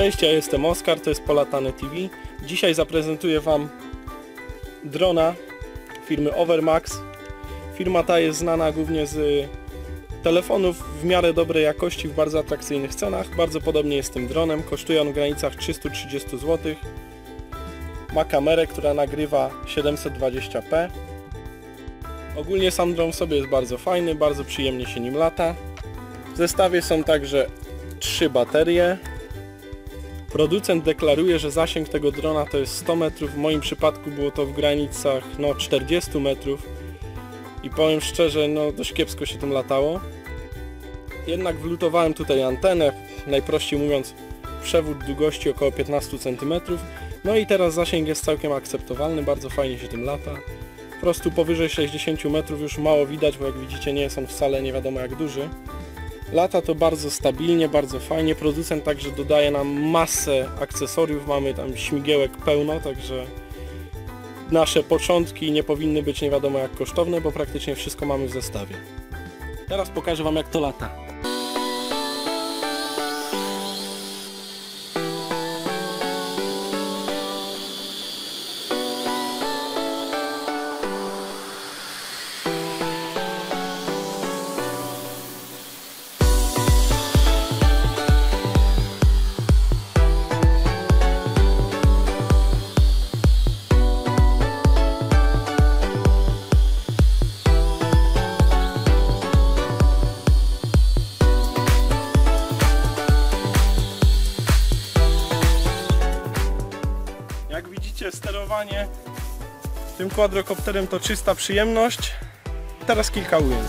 Cześć, ja jestem Oskar, to jest Polatane TV. Dzisiaj zaprezentuję Wam drona firmy Overmax. Firma ta jest znana głównie z telefonów w miarę dobrej jakości w bardzo atrakcyjnych cenach. Bardzo podobnie jest z tym dronem. Kosztuje on w granicach 330 zł. Ma kamerę, która nagrywa 720p. Ogólnie sam dron w sobie jest bardzo fajny, bardzo przyjemnie się nim lata. W zestawie są także 3 baterie. Producent deklaruje, że zasięg tego drona to jest 100 metrów, w moim przypadku było to w granicach 40 metrów i powiem szczerze, dość kiepsko się tym latało. Jednak wlutowałem tutaj antenę, najprościej mówiąc przewód długości około 15 cm. No i teraz zasięg jest całkiem akceptowalny, bardzo fajnie się tym lata. Po prostu powyżej 60 metrów już mało widać, bo jak widzicie nie jest on wcale nie wiadomo jak duży. Lata to bardzo stabilnie, bardzo fajnie. Producent także dodaje nam masę akcesoriów, mamy tam śmigiełek pełno, także nasze początki nie powinny być nie wiadomo jak kosztowne, bo praktycznie wszystko mamy w zestawie. Teraz pokażę Wam jak to lata. Jak widzicie, sterowanie tym quadrocopterem to czysta przyjemność. Teraz kilka ujęć.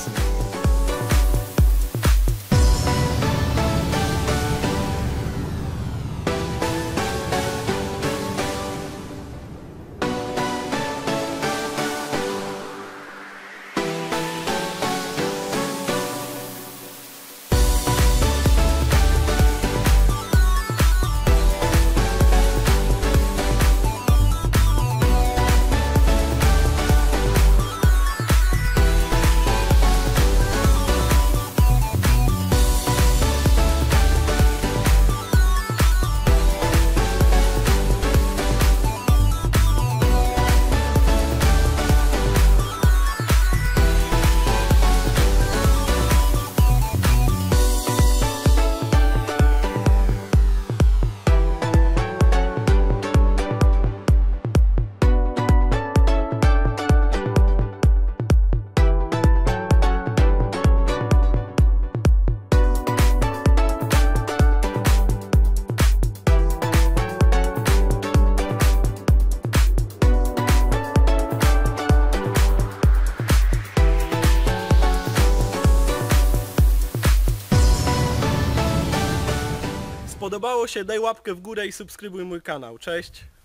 Podobało się, daj łapkę w górę i subskrybuj mój kanał. Cześć!